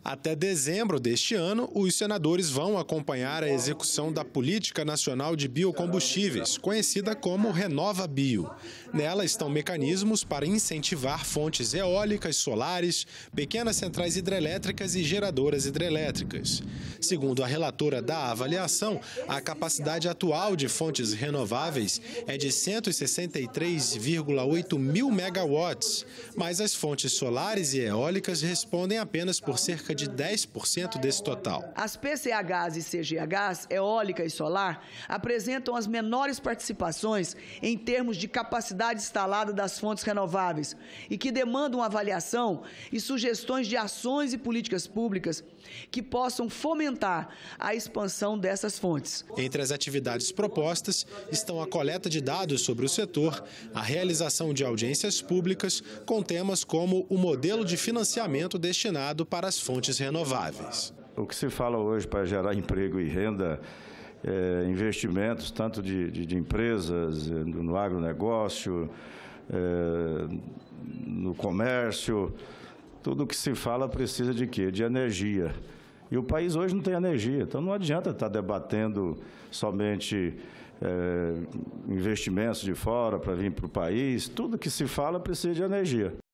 Até dezembro deste ano, os senadores vão acompanhar a execução da Política Nacional de Biocombustíveis, conhecida como RenovaBio. Nela estão mecanismos para incentivar fontes eólicas, solares, pequenas centrais hidrelétricas e geradoras hidrelétricas. Segundo a relatora da avaliação, a capacidade atual de fontes renováveis é de 163,8 mil megawatts, mas as fontes solares e eólicas respondem apenas por cerca de 10% desse total. As PCHs e CGHs, eólica e solar, apresentam as menores participações em termos de capacidade instalada das fontes renováveis e que demandam avaliação e sugestões de ações e políticas públicas que possam fomentar a expansão dessas fontes. Entre as atividades propostas estão a coleta de dados sobre o setor, a realização de audiências públicas com temas como o modelo de financiamento destinado para as fontes renováveis. O que se fala hoje para gerar emprego e renda, investimentos tanto de empresas, no agronegócio, no comércio, tudo o que se fala precisa de quê? De energia. E o país hoje não tem energia, então não adianta estar debatendo somente investimentos de fora para vir para o país. Tudo que se fala precisa de energia.